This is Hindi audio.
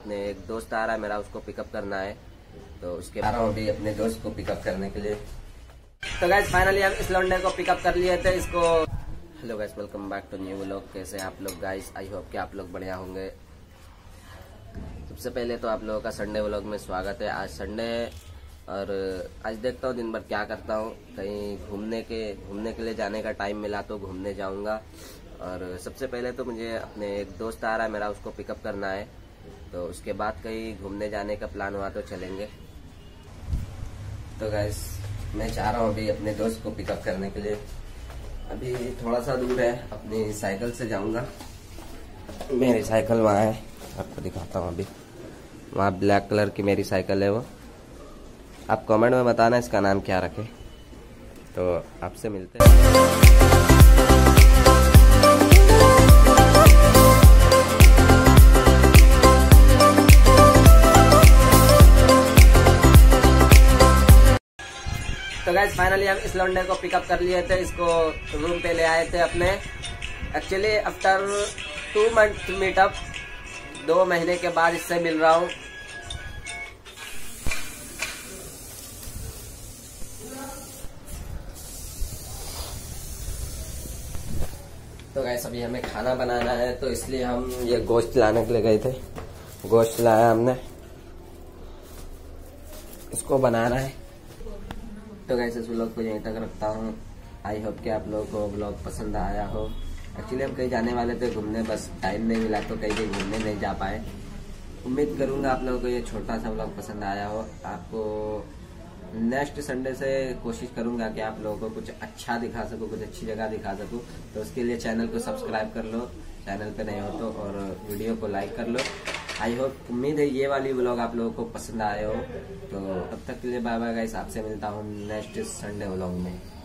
अपने एक दोस्त आ रहा है मेरा, उसको पिकअप करना है, तो उसके आ रहा हूँ अभी अपने दोस्त को पिकअप करने के लिए। तो गाइस फाइनली हम इस लौंडे को पिकअप कर लिए थे इसको। Hello guys, welcome back to new vlog. कैसे आप लोग गाइस? आई होप कि आप लोग बढ़िया होंगे। सबसे पहले तो आप लोगों का संडे व्लॉग में स्वागत है। आज संडे है और आज देखता हूँ दिन भर क्या करता हूँ। कहीं घूमने के लिए जाने का टाइम मिला तो घूमने जाऊंगा। और सबसे पहले तो मुझे अपने एक दोस्त आ रहा है मेरा, उसको पिकअप करना है, तो उसके बाद कहीं घूमने जाने का प्लान हुआ तो चलेंगे। तो गाइस मैं चाह रहा हूँ अभी अपने दोस्त को पिकअप करने के लिए। अभी थोड़ा सा दूर है, अपनी साइकिल से जाऊंगा। मेरी साइकिल वहाँ है, आपको दिखाता हूँ। अभी वहाँ ब्लैक कलर की मेरी साइकिल है वो। आप कमेंट में बताना इसका नाम क्या रखे। तो आपसे मिलते हैं। तो गाइस फाइनली हम इस लौंडे को पिकअप कर लिए थे, इसको रूम पे ले आए थे अपने। एक्चुअली आफ्टर 2 मंथ मीटअप, 2 महीने के बाद इससे मिल रहा हूँ। तो गाइस अभी हमें खाना बनाना है, तो इसलिए हम ये गोश्त लाने के लिए गए थे। गोश्त लाया हमने, इसको बनाना है। तो गाइस इस व्लॉग को यहीं तक रखता हूँ। आई होप कि आप लोगों को व्लॉग पसंद आया हो। एक्चुअली हम कहीं जाने वाले थे घूमने, बस टाइम नहीं मिला तो कहीं घूमने नहीं जा पाए। उम्मीद करूंगा आप लोगों को ये छोटा सा व्लॉग पसंद आया हो। आपको नेक्स्ट संडे से कोशिश करूंगा कि आप लोगों को कुछ अच्छा दिखा सकूं, कुछ अच्छी जगह दिखा सकूं। तो उसके लिए चैनल को सब्सक्राइब कर लो, चैनल पे नए हो तो, और वीडियो को लाइक कर लो। आई होप, उम्मीद है ये वाली व्लॉग आप लोगों को पसंद आए हो। तो तब तक के लिए बाय बाय गाइस, आपसे मिलता हूँ नेक्स्ट संडे व्लॉग में।